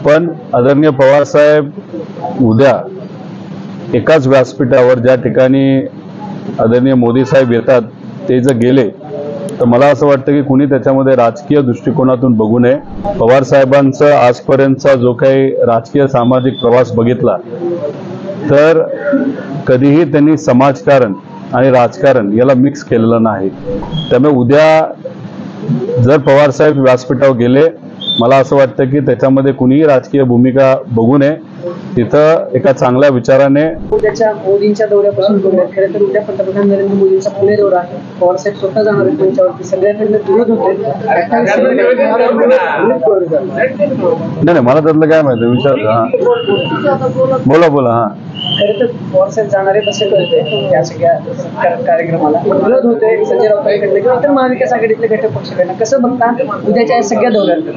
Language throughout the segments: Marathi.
पण आदरणीय पवार साहेब उद्या एकाच व्यासपीठावर ज्या ठिकाणी आदरणीय मोदी साहेब येतात ते जर गेले तर मला असं वाटतं की कुणी त्याच्यामध्ये राजकीय दृष्टिकोनातून बघू नये। पवार साहेबांचा आजपर्यंतचा जो काही राजकीय सामाजिक प्रवास बघितला तर कधीही त्यांनी समाजकारण आणि राजकारण याला मिक्स केलेलं नाही। त्यामुळे उद्या जर पवार साहेब व्यासपीठावर गेले मला असं वाटतं की त्याच्यामध्ये कुणीही राजकीय भूमिका बघू नये। तिथं एका चांगल्या विचाराने उद्याच्या मोदींच्या दौऱ्यापासून बोलूया। खरं तर उद्या पंतप्रधान नरेंद्र मोदींचा पुणे दौरा आहे। पवार साहेब स्वतः जाणार आहेत मंचावरती, सगळ्यांकडनं विरोध होते। नाही मला त्यातलं काय माहिती विचार बोला बोला। हा खरं तर पवार साहेब जाणार आहेत असं कळतंय या सगळ्या कार्यक्रमाला, विरोध होते संजय राऊतांकडनं किंवा इतर महाविकास आघाडीतले घटक पक्षाकडनं। कसं बघता उद्याच्या सगळ्या दौऱ्यांकडे?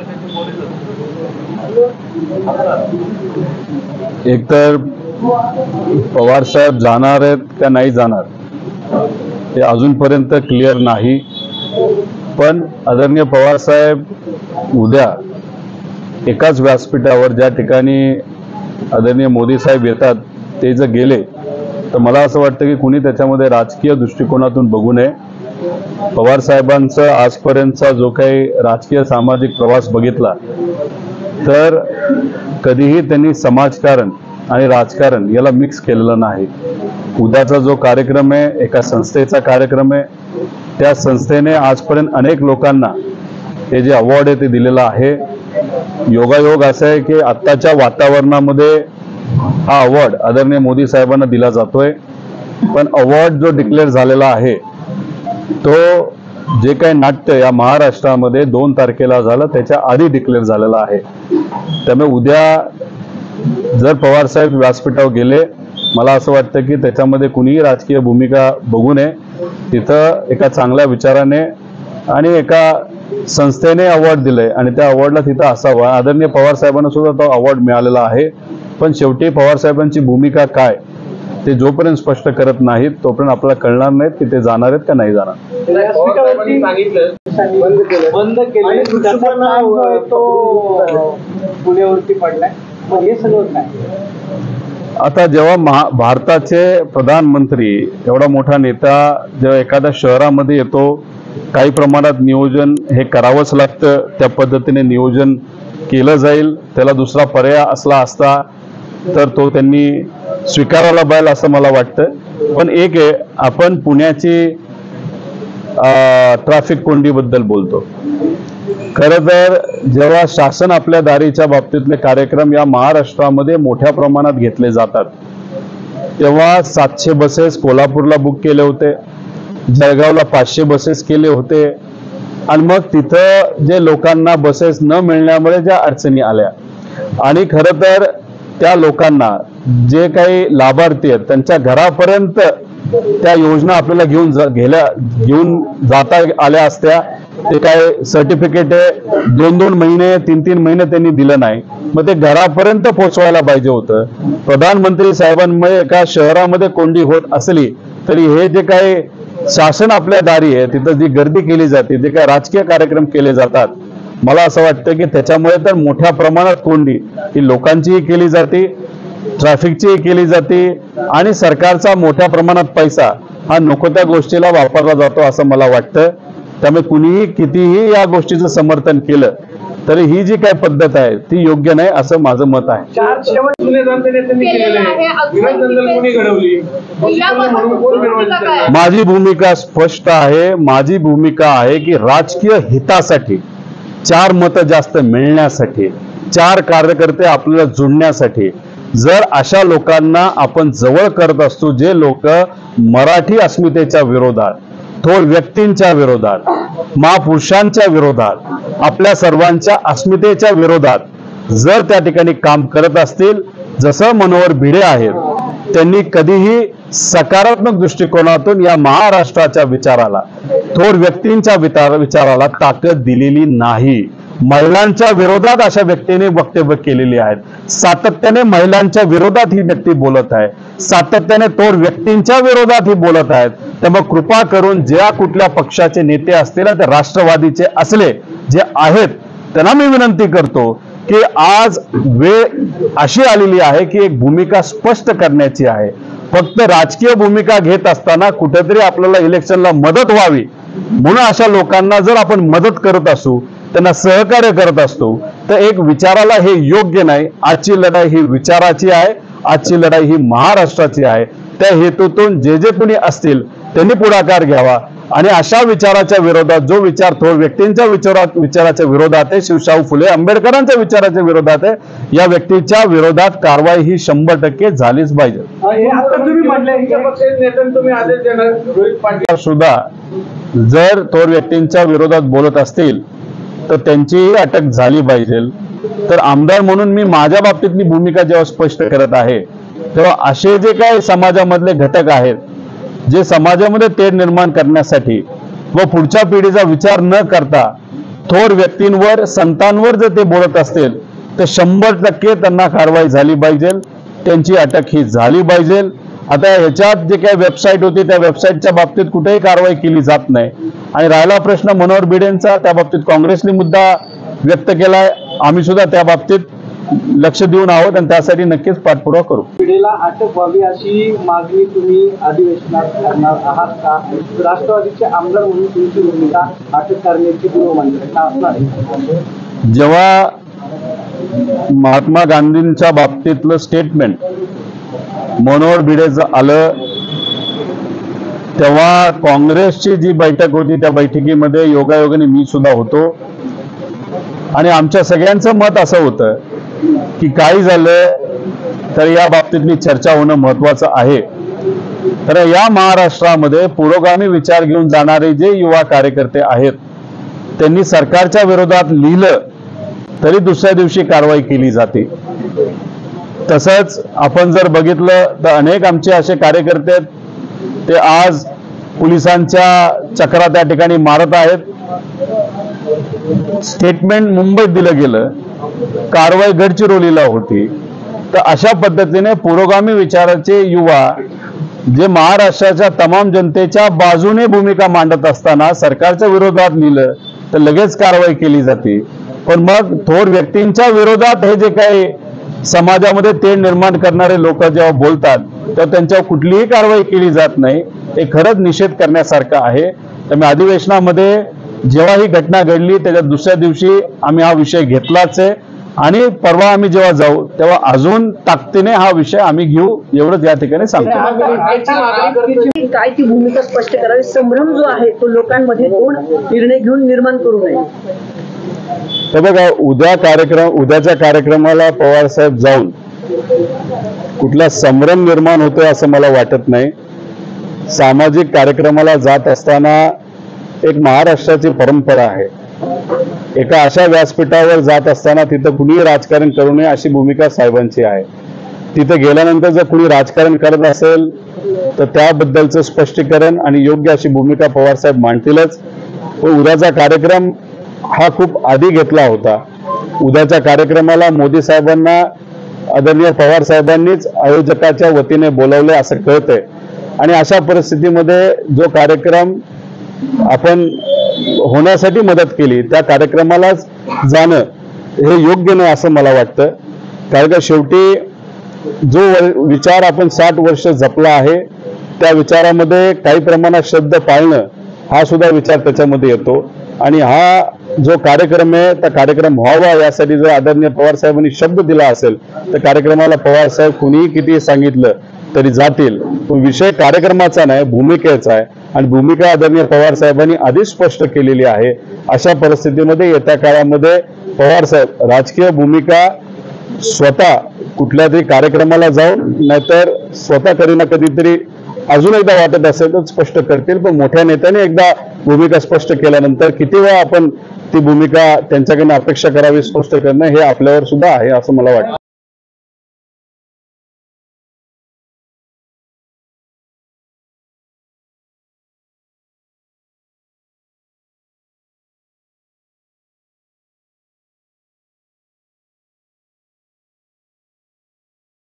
एकतर पवार साहेब जाणार आहेत का नाही जाणार हे अजूनपर्यंत क्लिअर नाही, पण आदरणीय पवार साहेब उद्या एकाच व्यासपीठावर ज्या ठिकाणी आदरणीय मोदी साहेब येतात ते जर गेले तर मला असं वाटतं की कुणी त्याच्यामध्ये राजकीय दृष्टिकोनातून बघू नये। पवार साहेबांचा आजपर्यंतचा जो काही राजकीय सामाजिक प्रवास बघितला तर कधीही त्यांनी समाजकारण आणि राजकारण याला मिक्स केलेलं नाही। उद्याचा जो कार्यक्रम आहे एका संस्थेचा कार्यक्रम आहे, त्या संस्थेने आजपर्यंत अनेक लोकांना हे जे अवॉर्ड आहे ते दिलेलं आहे। योगायोग असं आहे की आत्ताच्या वातावरणामध्ये हा अवॉर्ड आदरणीय मोदी साहेबांना दिला जातोय, पण अवॉर्ड जो डिक्लेअर झालेला आहे तो जे काही नाट्य या महाराष्ट्रामध्ये 2 तारखेला झालं त्याच्या आधी डिक्लेअर झालेला आहे। त्यामुळे उद्या जर पवार साहेब व्यासपीठावर गेले मला असं वाटतं की त्याच्यामध्ये कुणीही राजकीय भूमिका बघू नये। तिथं एका चांगल्या विचाराने आणि एका संस्थेने अवॉर्ड दिलंय आणि त्या अवॉर्डला तिथं असावं। आदरणीय पवार साहेबांना सुद्धा तो अवॉर्ड मिळालेला आहे, पण शेवटी पवार साहेबांची भूमिका काय ते जोपर्यंत स्पष्ट करत नाहीत तोपर्यंत आपल्याला कळणार नाहीत की ते जाणार आहेत का नाही जाणार। बंद केलं पुण्यावरती पडलाय, हे सगळं काय? आता जेव्हा भारताचे प्रधानमंत्री एवढा मोठा नेता जेव्हा एखाद्या शहरामध्ये येतो काही प्रमाणात नियोजन हे करावंच लागतं, त्या पद्धतीने नियोजन केलं जाईल। त्याला दुसरा पर्याय असला असता तर तो त्यांनी स्वीकारायला पाहिजे असं मला वाटतं। पण एक आहे, आपण पुण्याची ट्रॅफिक कोंडीबद्दल बोलतो। खरं तर जेव्हा शासन आपल्या दारीच्या बाबतीतले कार्यक्रम या महाराष्ट्रामध्ये मोठ्या प्रमाणात घेतले जातात तेव्हा 700 बसेस कोल्हापूरला बुक केले होते, जळगावला 500 बसेस केले होते आणि मग तिथं जे लोकांना बसेस न मिळण्यामुळे ज्या अडचणी आल्या आणि खरं तर त्या लोकांना जे काही लाभार्थी आहेत त्यांच्या घरापर्यंत त्या योजना आपल्याला घेऊन जाता आल्या असत्या। ते काय सर्टिफिकेट आहे 2-2 महिने 3-3 महिने त्यांनी दिलं नाही, मग ते घरापर्यंत पोहोचवायला पाहिजे होतं। प्रधानमंत्री साहेबांमुळे एका शहरामध्ये कोंडी होत असली तरी हे जे काही शासन आपल्या दारी आहे तिथं जी गर्दी केली जाते, जे काही राजकीय कार्यक्रम केले जातात, मला असं वाटतं की त्याच्यामुळे तर मोठ्या प्रमाणात कोंडी ही लोकांचीही केली जाते, ट्रॅफिकची केली जाते आणि सरकारचा मोठ्या प्रमाणात पैसा हा नको त्या गोष्टीला वापरला जातो असं मला वाटतं। त्यामुळे कुणीही कितीही या गोष्टीचं समर्थन केलं तरी ही जी काय पद्धत आहे ती योग्य नाही असं माझं मत आहे। माझी भूमिका स्पष्ट आहे, माझी भूमिका आहे की राजकीय हितासाठी 4 मतं जास्त मिळण्यासाठी 4 कार्यकर्ते आपल्याला जुळण्यासाठी जर अशा लोकांना आपण जवळ करत असतो जे लोक मराठी अस्मितेच्या विरोधात, थोर व्यक्तींच्या विरोधात, महापुरुषांच्या विरोधात, आपल्या सर्वांच्या अस्मितेच्या विरोधात जर त्या ठिकाणी काम करत असतील, जसं मनोहर भिडे आहेत त्यांनी कधीही सकारात्मक दृष्टिकोनातून या महाराष्ट्राच्या विचाराला, थोर व्यक्तींच्या विचाराला ताकद दिलेली नाही। महिलांच्या विरोधात अशा व्यक्तीने वक्तव्य केलेली आहेत, सातत्याने महिलांच्या विरोधात ही व्यक्ती बोलत आहे, सातत्याने थोर व्यक्तींच्या विरोधात ही बोलत आहेत। त्यामुळे कृपा करून ज्या कुठल्या पक्षाचे नेते असतील ते राष्ट्रवादीचे असले जे आहेत त्यांना मी विनंती करतो की आज वेळ अशी आलेली आहे की एक भूमिका स्पष्ट करण्याची आहे. फक्त राजकीय भूमिका घेत असताना कुठेतरी आपल्याला इलेक्शनला मदत व्हावी म्हणून अशा लोकांना जर आपण मदत करत असू, त्यांना सहकार्य करत असतो, तर एक विचाराला हे योग्य नाही. आजची लढाई ही विचाराची आहे, आजची लढाई ही महाराष्ट्राची आहे. त्या हेतूतून जे जे कोणी असतील त्यांनी पुढाकार घ्यावा आणि अशा विचाराच्या विरोधात, जो विचार थोर व्यक्तींच्या विचाराच्या विरोधात आहे, शिवशाहू फुले आंबेडकरांच्या विचाराच्या विरोधात आहे, या व्यक्तीच्या विरोधात कारवाई ही 100% झालीच पाहिजे. सुद्धा जर थोर व्यक्तींच्या विरोधात बोलत असतील तर त्यांचीही अटक झाली पाहिजे. तर आमदार म्हणून मी माझ्या बाबतीतली भूमिका जेव्हा स्पष्ट करत आहे तेव्हा असे जे काही समाजामधले घटक आहेत, जे समाजामध्ये तेढ निर्माण करण्यासाठी व पुढच्या पिढीचा विचार न करता थोर व्यक्तींवर, संतांवर जर ते बोलत असतील तर 100% त्यांना कारवाई झाली पाहिजे, त्यांची अटक ही झाली पाहिजे. आता ह्याच्यात जे काही वेबसाईट होती त्या वेबसाईटच्या बाबतीत कुठेही कारवाई केली जात नाही. आणि राहिला प्रश्न मनोहर भिडेंचा, त्या बाबतीत काँग्रेसने मुद्दा व्यक्त केलाय. आम्ही सुद्धा त्या बाबतीत लक्ष देऊन आहोत आणि त्यासाठी नक्कीच पाठपुरावा करू. पिढीला अटक व्हावी अशी मागणी तुम्ही अधिवेशनात करणार आहात का? राष्ट्रवादीचे आमदार म्हणून तुमची भूमिका अटक करण्याची पूर्वमान्यता असणार आहे? जेव्हा महात्मा गांधींच्या बाबतीतलं स्टेटमेंट मनोहर भिडेचं आलं तेव्हा काँग्रेसची जी बैठक होती त्या बैठकीमध्ये योगायोगाने मी सुद्धा होतो आणि आमच्या सगळ्यांचं मत असं होतं की काही झालं तर या बाबतीतली चर्चा होणं महत्वाचं आहे. तर या महाराष्ट्रामध्ये पुरोगामी विचार घेऊन जाणारे जे युवा कार्यकर्ते आहेत त्यांनी सरकारच्या विरोधात लिहिलं तरी दुसऱ्या दिवशी कारवाई केली जाते. तसंच आपण जर बघितलं तर अनेक आमचे असे कार्यकर्ते आहेत ते आज पोलिसांच्या चक्रा त्या ठिकाणी मारत आहेत. स्टेटमेंट मुंबईत दिलं गेलं, कारवाई गडचिरोलीला होती. तर अशा पद्धतीने पुरोगामी विचाराचे युवा जे महाराष्ट्राच्या तमाम जनतेच्या बाजूने भूमिका मांडत असताना सरकारच्या विरोधात लिहिलं तर लगेच कारवाई केली जाते. पण मग थोर व्यक्तींच्या विरोधात हे जे काही समाजामध्ये तेढ निर्माण करणारे लोक जेव्हा बोलतात तेव्हा त्यांच्यावर कुठलीही कारवाई केली जात नाही. हे खरंच निषेध करण्यासारखं आहे. त्यामुळे अधिवेशनामध्ये जेव्हा ही घटना घडली त्याच्या दुसऱ्या दिवशी आम्ही हा विषय घेतलाच आहे आणि परवा आम्ही जेव्हा जाऊ तेव्हा अजून ताकदीने हा विषय आम्ही घेऊ, एवढंच या ठिकाणी सांगतो. काय ती भूमिका स्पष्ट करावी, संभ्रम जो आहे तो लोकांमध्ये कोण निर्णय घेऊन निर्माण करू नये. तर बघा, उद्याच्या कार्यक्रमाला पवार साहेब जाऊन कुठला संभ्रम निर्माण होतोय असं मला वाटत नाही. सामाजिक कार्यक्रमाला जात असताना एक महाराष्ट्राची परंपरा आहे. एका अशा व्यासपीठावर जात असताना तिथं कुणीही राजकारण करू नये अशी भूमिका साहेबांची आहे. तिथं गेल्यानंतर जर कुणी राजकारण करत असेल तर त्याबद्दलचं स्पष्टीकरण आणि योग्य अशी भूमिका पवार साहेब मांडतीलच. पण उद्याचा कार्यक्रम हा खूप आधी घेतला होता. उद्याच्या कार्यक्रमाला मोदी साहेबांना आदरणीय पवार साहेबांनीच आयोजकाच्या वतीने बोलवले असं कळतंय आणि अशा परिस्थितीमध्ये जो कार्यक्रम आपण होण्यासाठी मदत केली त्या कार्यक्रमालाच जाणं हे योग्य नाही असं मला वाटतं. कारण का शेवटी जो विचार आपण 60 वर्ष जपला आहे त्या विचारामध्ये काही प्रमाणात शब्द पाळणं हा सुद्धा विचार त्याच्यामध्ये येतो आणि हा जो कार्यक्रम आहे त्या कार्यक्रम व्हावा यासाठी जर आदरणीय पवार साहेबांनी शब्द दिला असेल तर कार्यक्रमाला पवार साहेब कुणीही किती सांगितलं तरी जातील. पण विषय कार्यक्रमाचा नाही, भूमिकेचा आहे आणि भूमिका आदरणीय पवार साहेबांनी आधीच स्पष्ट केलेली आहे. अशा परिस्थितीमध्ये येत्या काळामध्ये पवार साहेब राजकीय भूमिका स्वतः कुठल्या तरी कार्यक्रमाला जाऊन नाहीतर स्वतः कधी ना कधीतरी अजून एकदा वाटत असेल तर स्पष्ट करतील. पण मोठ्या नेत्याने एकदा भूमिका स्पष्ट केल्यानंतर किती वेळा आपण ती भूमिका त्यांच्याकडे अपेक्षा करावी स्पष्ट करणं हे आपल्यावर सुद्धा आहे असं मला वाटतं.